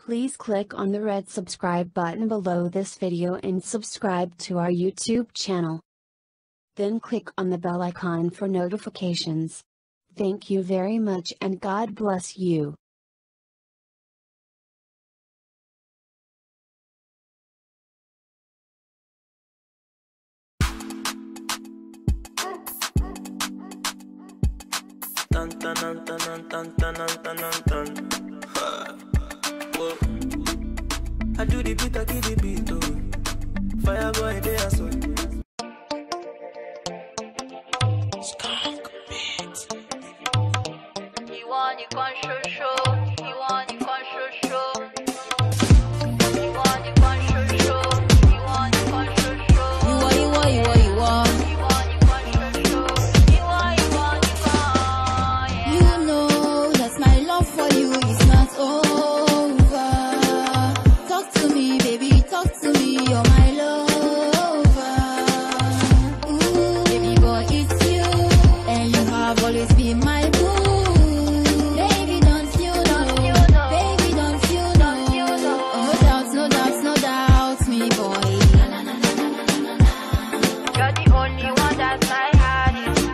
Please click on the red subscribe button below this video and subscribe to our YouTube channel. Then click on the bell icon for notifications. Thank you very much and God bless you. Dun, dun, dun, dun, dun, dun, dun, dun, dun. Whoa. I do the beat, I give the beat, oh. Fire boy, they are so. Skunk beat. You want you can show. You want you can show. You want you can show. You want you can show. You want. You want you can show. You want. You know that my love for you is not over. Talk to me, baby, talk to me, you're my lover. Ooh, baby boy, it's you, and you have always been my boo. Baby, don't you know? Baby, don't you know? Oh, no doubt, me boy. You're the only one that my heart is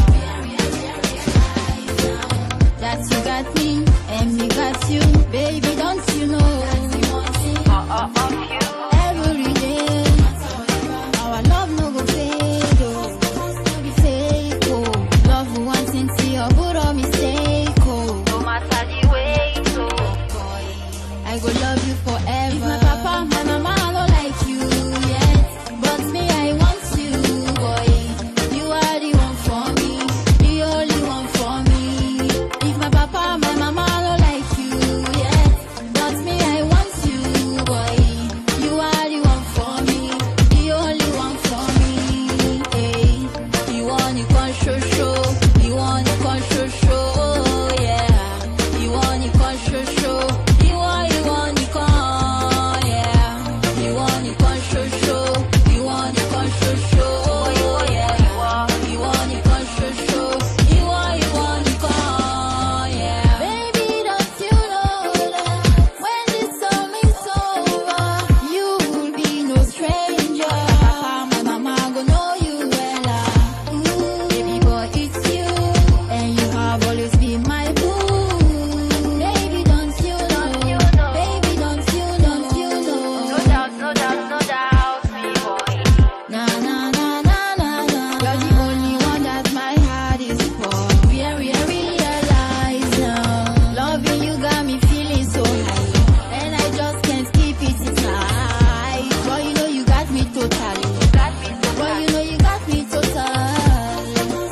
for. That you got me, and me got you. Baby, don't you know? Of you. Every day, our love no go fade, oh. Fake, oh. Love you want to see your good or mistake, oh. No matter the way, so I go love you forever. If my papa, my mama don't like you yet, but me, I want you, boy. You are the one for me, the only one for me. If my papa, my mama don't like you yet, but me, I want you, boy. You are the one for me, the only one for me. Hey, you want you can show. You want you can show, yeah. You want you can show. You want you can, yeah. You want you can show. You want you can show, yeah. You want you can show. You want you can, yeah. Baby, don't you know that when this song is over, you will be no stranger. Papa, my mama go know you well. Ooh, baby boy, it's you, and you have always been my boo. Baby, don't you know? Baby, don't you know? no doubt, me boy. Na na na na na na. You're the only one that my heart is for. Very, I realize now, loving you got me feeling so high, and I just can't keep it inside. Boy, you know you got me totally. Boy, you know you got me total.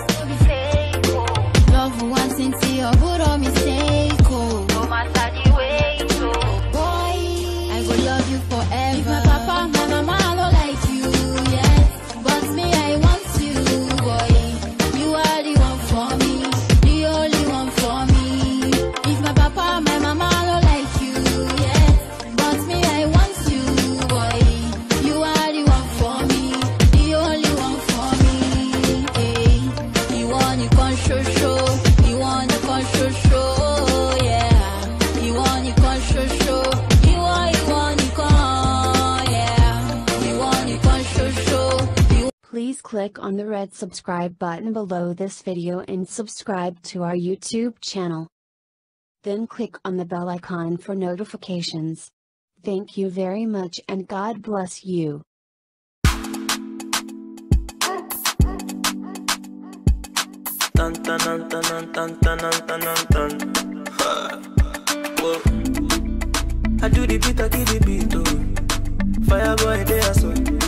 Love wanting to your good or mistake, oh. No matter the way, so Boy, I will love you forever. If my papa, my mama don't like you yet, but me, I want you, boy. You are the one for me, the only one for me. If my papa, my mama don't like you yet, but me, I want you, boy. You are the one for me, the only one for me. Hey, you want you can show. You want you can show, yeah. You want you can show. You want you can, yeah. You want you can show. Please click on the red subscribe button below this video and subscribe to our YouTube channel. Then click on the bell icon for notifications. Thank you very much and God bless you. Dun, dun, dun, dun, dun, dun, dun, dun, dun. Whoa. I do the beat, I give the beat, oh. Fire boy, they are so.